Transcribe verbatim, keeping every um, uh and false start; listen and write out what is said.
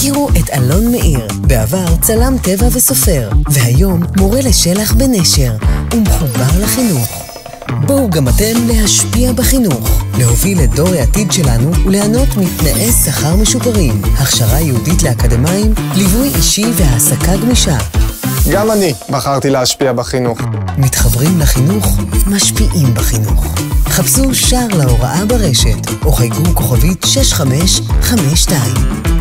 הכירו את אלון מאיר, בעבר צלם טבע וסופר, והיום מורה לשלח בנשר, ומחובר לחינוך. בואו גם אתם להשפיע בחינוך, להוביל את דור העתיד שלנו וליהנות מתנאי שכר משופרים, הכשרה יהודית לאקדמאים, ליווי אישי והעסקה גמישה. גם אני בחרתי להשפיע בחינוך. מתחברים לחינוך, משפיעים בחינוך. חפשו שער להוראה ברשת, או חייגו כוכבית שש חמש חמש שתיים.